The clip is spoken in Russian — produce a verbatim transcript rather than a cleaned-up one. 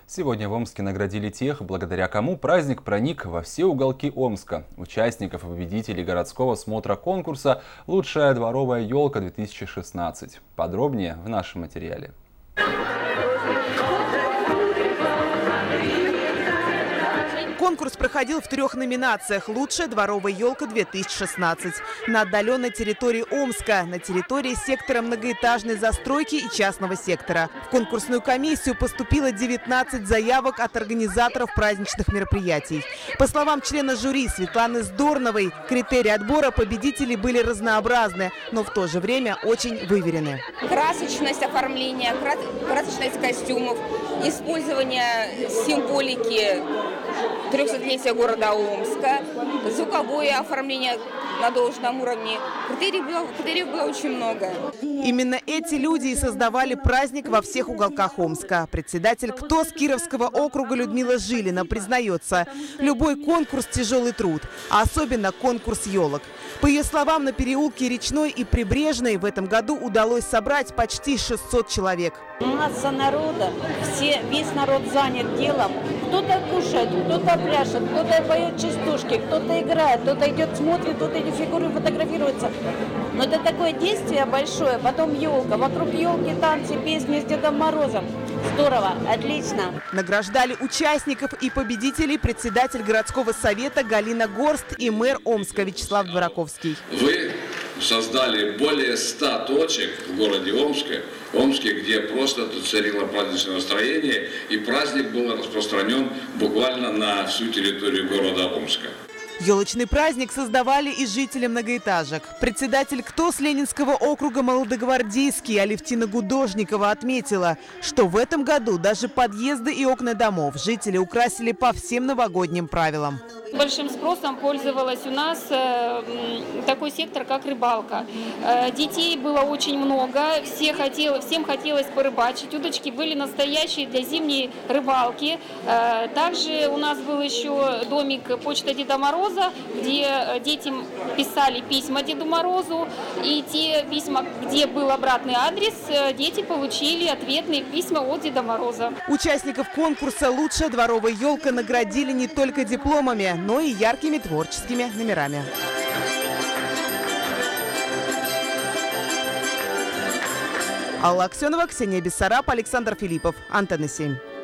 Сегодня в Омске наградили тех, благодаря кому праздник проник во все уголки Омска. Участников и победителей городского смотра конкурса «Лучшая дворовая елка-две тысячи шестнадцать». Подробнее в нашем материале. Конкурс проходил в трех номинациях «Лучшая дворовая елка-две тысячи шестнадцать». На отдаленной территории Омска, на территории сектора многоэтажной застройки и частного сектора. В конкурсную комиссию поступило девятнадцать заявок от организаторов праздничных мероприятий. По словам члена жюри Светланы Здорновой, критерии отбора победителей были разнообразны, но в то же время очень выверены. Красочность оформления, красочность костюмов, использование символики трехсотлетия города Омска, звуковое оформление на должном уровне. Критериев было, критериев было очень много. Именно эти люди и создавали праздник во всех уголках Омска. Председатель КТОС Кировского округа Людмила Жилина признается, любой конкурс – тяжелый труд, а особенно конкурс елок. По ее словам, на переулке Речной и Прибрежной в этом году удалось собрать почти шестьсот человек. Масса народа, все, весь народ занят делом. Кто-то кушает, кто-то пляшет, кто-то поет частушки, кто-то играет, кто-то идет смотрит, кто-то эти фигуры фотографируется. Но это такое действие большое, потом елка, вокруг елки танцы, песни с Дедом Морозом. Здорово, отлично. Награждали участников и победителей председатель городского совета Галина Горст и мэр Омска Вячеслав Двораковский. Вы создали более ста точек в городе Омске, Омске, где просто тут царило праздничное настроение, и праздник был распространен буквально на всю территорию города Омска. Елочный праздник создавали и жители многоэтажек. Председатель КТОС Ленинского округа Молодогвардейский Алевтина Гудожникова отметила, что в этом году даже подъезды и окна домов жители украсили по всем новогодним правилам. Большим спросом пользовалась у нас э, такой сектор, как рыбалка. Э, детей было очень много, все хотели, всем хотелось порыбачить. Удочки были настоящие для зимней рыбалки. Э, также у нас был еще домик «Почта Деда Мороза», где дети писали письма Деду Морозу. И те письма, где был обратный адрес, дети получили ответные письма от Деда Мороза. Участников конкурса «Лучшая дворовая елка» наградили не только дипломами, но и яркими творческими номерами. Алла Аксенова, Ксения Бессараб, Александр Филиппов. Антенна семь.